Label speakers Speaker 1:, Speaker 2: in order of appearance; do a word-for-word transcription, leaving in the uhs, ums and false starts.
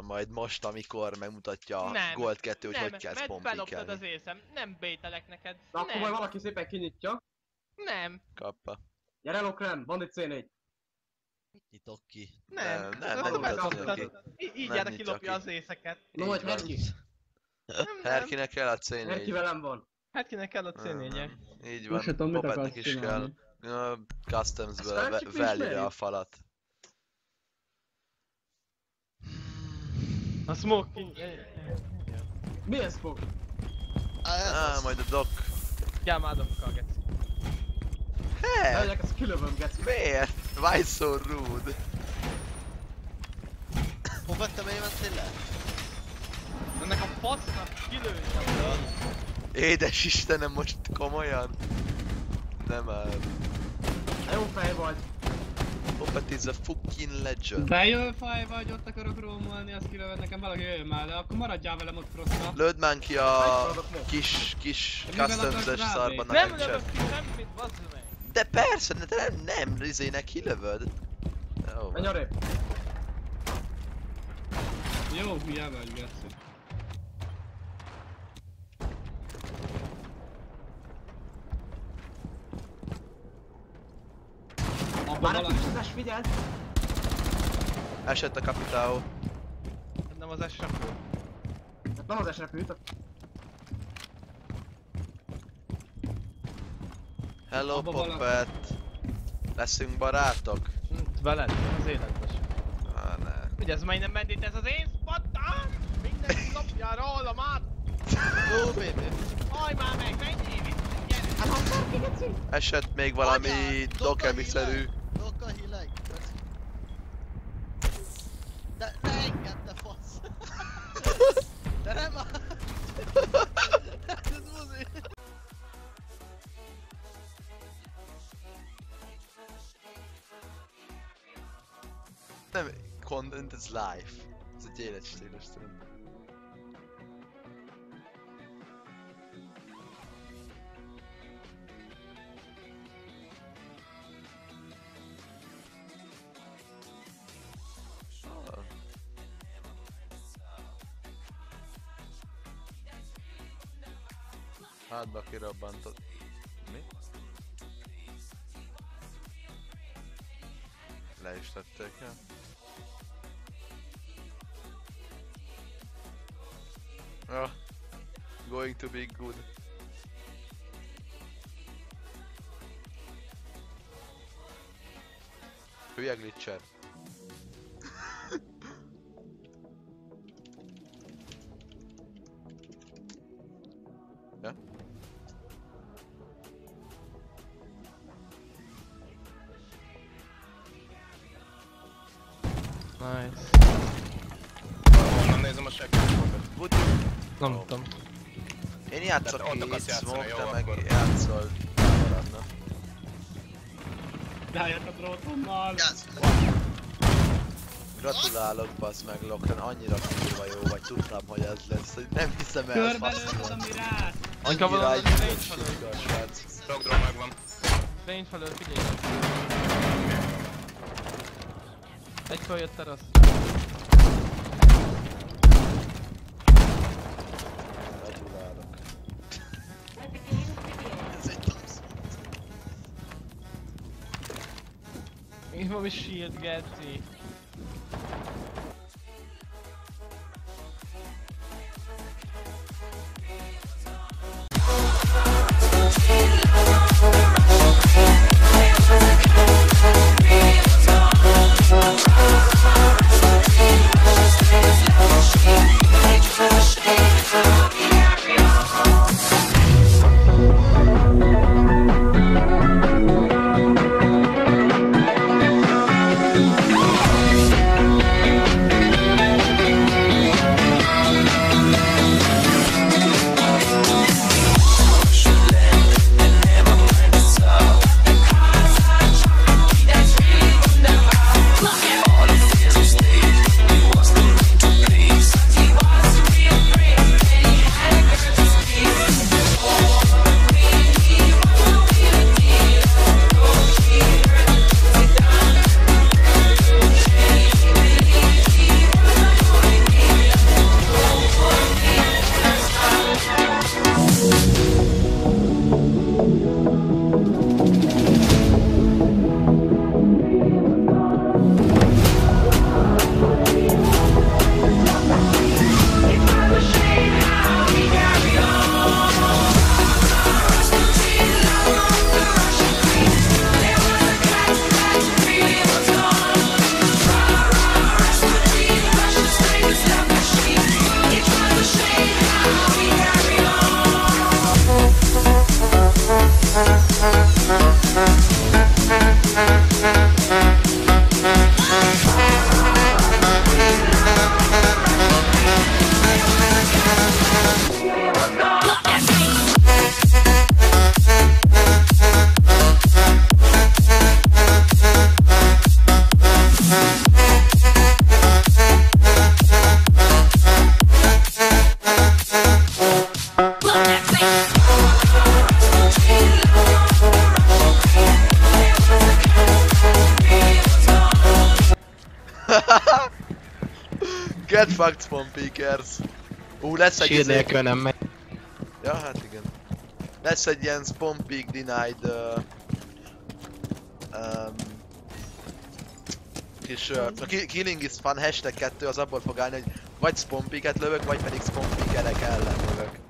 Speaker 1: majd most, amikor megmutatja a
Speaker 2: Nem,
Speaker 1: Gold kettő, hogy
Speaker 2: nem,
Speaker 1: hogy kell
Speaker 2: mert
Speaker 1: spompikelni.
Speaker 2: beloptad az észem, nem bételek neked.
Speaker 3: Na akkor
Speaker 2: Nem,
Speaker 3: majd valaki szépen kinyitja.
Speaker 2: nem,
Speaker 1: Kappa.
Speaker 3: Gyere Lokrem, van itt cé négy.
Speaker 4: Mit nyitok ki?
Speaker 2: nem.
Speaker 1: Nem, nem,
Speaker 2: Azt
Speaker 1: nem
Speaker 2: megkaptad.
Speaker 1: mutatja ki.
Speaker 2: Í- Így
Speaker 1: Nem
Speaker 2: jár,
Speaker 1: nyitja
Speaker 2: kilopja
Speaker 1: ki.
Speaker 2: az észeket.
Speaker 3: No, hogy
Speaker 1: Így van.
Speaker 3: Herki.
Speaker 2: Nem, nem.
Speaker 1: Herkinek kell a cé
Speaker 3: Herki
Speaker 1: négy.
Speaker 3: velem van.
Speaker 2: Hát kinek kell a cé négyek.
Speaker 1: Így
Speaker 5: Most se
Speaker 1: van,
Speaker 5: tudom, mit
Speaker 1: Popetnek
Speaker 5: akarsz
Speaker 1: is kell.
Speaker 5: csinálni.
Speaker 1: Ja, Customs-ből
Speaker 3: Ezt
Speaker 1: ve-
Speaker 3: felcsik
Speaker 1: veli
Speaker 3: ismeri?
Speaker 1: le a falat.
Speaker 2: A smoking...
Speaker 3: Milyen smoke?
Speaker 4: Á, ez
Speaker 1: Á,
Speaker 4: az.
Speaker 1: majd a doc.
Speaker 2: Gyámádokkal, geci.
Speaker 1: He?
Speaker 3: Megyek, ezt kilövöm, geci.
Speaker 1: Miért? Why so rude?
Speaker 4: Hova te mentél le?
Speaker 2: Ennek a fasznak kilőttem.
Speaker 4: Ja.
Speaker 1: Édes Istenem, most komolyan? Nem áll.
Speaker 3: Jó fej vagy.
Speaker 1: Popet is a fucking legend.
Speaker 5: Bejön faj vagy, ott akarok rómolni, azt kilöved nekem valaki jöjjön már, de akkor maradjál velem ott froszta.
Speaker 1: Lőd már ki a kis, kis
Speaker 5: Mivel akarsz
Speaker 1: customs-es
Speaker 5: rábé?
Speaker 1: szarban a
Speaker 2: Nem
Speaker 1: headshot.
Speaker 2: lövök ki semmit, bazd meg.
Speaker 1: De persze, de te nem, nem, rizének kilövöd. Jó
Speaker 3: Menj
Speaker 1: van.
Speaker 3: arrébb.
Speaker 5: Jó, hülye vagy, geci. Abba
Speaker 3: Már egy
Speaker 5: valami...
Speaker 3: kicsit figyeld.
Speaker 1: Esett a Capitao.
Speaker 2: Nem az esrepül.
Speaker 3: Hát nem az esrepült.
Speaker 1: Hello
Speaker 5: Abba valaki-
Speaker 1: Popet. Leszünk barátok?
Speaker 2: Veled, az életben sem.
Speaker 1: Ah, ne.
Speaker 2: Ugye ez majdnem medít ez az én spottam? Mindenki lopja rólam át!
Speaker 4: Jó, baby.
Speaker 2: Hajj már meg, mennyi? Gyere!
Speaker 3: Hát akkor ki, geci?
Speaker 1: Esett még valami
Speaker 4: Anyád,
Speaker 1: dokemi-szerű.
Speaker 4: Doka hileg. De ne engedd, te fasz. De nem áll. Hát ez buzi.
Speaker 1: Nem, content is life. Ez egy életstílus, tudom. Ah. Hátba kirabbantott. Mi? Le is tették el. Oh, going to be good. Hülye glitcher. Ja?
Speaker 2: Nice.
Speaker 6: Honnan nézem a segítséget?
Speaker 1: Woody.
Speaker 2: Nem tudom.
Speaker 1: Én játszok
Speaker 6: Tehát ott
Speaker 1: ki
Speaker 6: akarsz játszani,
Speaker 1: Smoke,
Speaker 6: jó,
Speaker 1: te meg
Speaker 6: akkor.
Speaker 1: játszol maradna.
Speaker 5: Rájött a drótommal.
Speaker 4: Gáz.
Speaker 1: Gratulálok, bassz meg Lokren, annyira kurva jó vagy, tudtam, hogy ez lesz, hogy nem hiszem el,
Speaker 5: Körbe
Speaker 1: fasz.
Speaker 5: lőtt a mirát.
Speaker 2: Anka
Speaker 1: Annyira
Speaker 2: valami
Speaker 1: egy
Speaker 2: range
Speaker 1: ügyes
Speaker 2: felől.
Speaker 1: sika a srác.
Speaker 6: Drogdrom megvan.
Speaker 2: Range felől, figyelj. Egy följött terasz.
Speaker 1: Gratulálok.
Speaker 4: Ez egy tax.
Speaker 2: Mi van, mi shield, geci?
Speaker 7: We'll be right back.
Speaker 1: fucked spawn peekers. Ú, lesz egy
Speaker 6: Shield
Speaker 1: izé...
Speaker 6: nélkül nem megy.
Speaker 1: Ja, hát igen. Lesz egy ilyen spawn peek denied... Uh, um, kis... Uh, a ki- killing is fun hashtag kettő az abból fog állni, hogy vagy spawn peeket lövök, vagy pedig spawn peekerek ellen lövök.